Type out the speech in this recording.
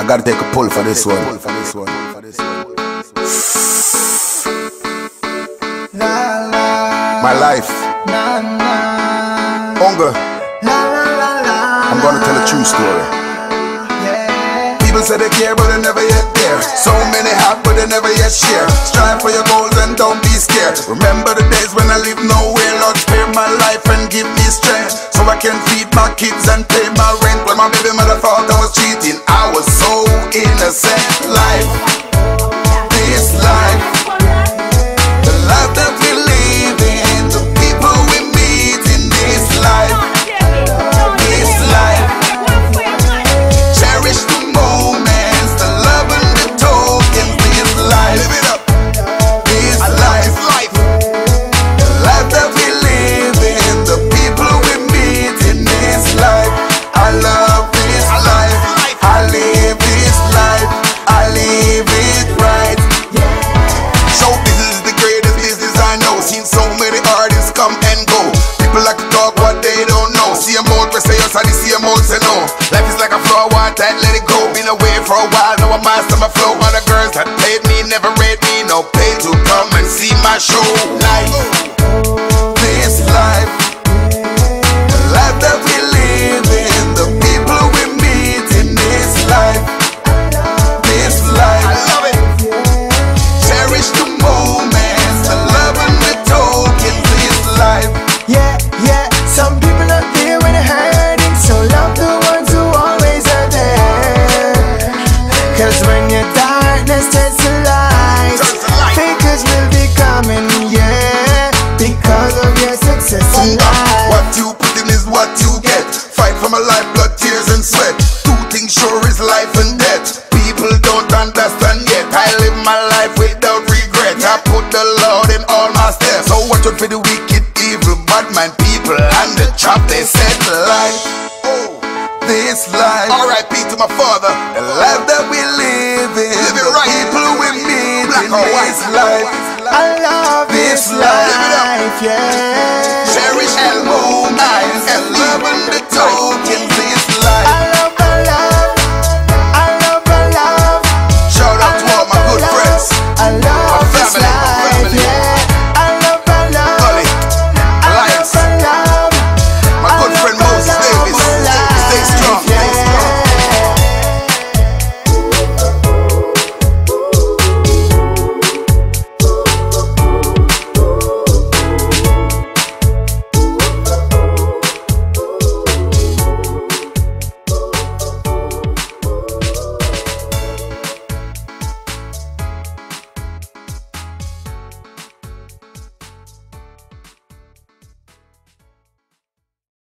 gotta take a pull for this one. My life. Hunger. I'm gonna tell a true story. People say they care, but they never yet there. So many have, but they never yet share. Strive for your goals and don't be scared. Remember the days when I lived nowhere. Lord, spare my life and give me strength, so I can feed my kids and pay my rent. When my baby mother thought I was cheating, I was so innocent. Life, this life, the life that we live in, the people we meet in this life, this life. Cherish the moments, the love and the tokens. This life, live it up. This life, the life that we live in, the people we meet in this life. I love this life. I live this life. I live it right. Show business is the greatest business I know. Seen so many artists come and go. People like to talk what they don't know. See a mode we say yes and see a mode say no. Life is like a flow, want that, let it go. Been away for a while, now I master my flow. Other girls that paid me never rate me, no pay to come and see my show. Life, this life, the life that we live in, the people we meet in this life, this life. I love it. Cherish the moments, the love and the tokens. This life. Yeah, yeah, some people out there when they're hurting, so love the ones who always are there. Cause when your darkness turns to light, fakers will be coming, yeah, because of your success in life. What you put in is what you get. Fight for my life, blood, tears and sweat. Two things sure is life and death. People don't understand yet. I live my life without regret. I put the Lord in all my steps. So watch out for the wicked, evil, bad mind people and the trap they set. Life, this life. R.I.P. to my father. The life that we live in, the right. People we meet in this life. I love this life, yeah.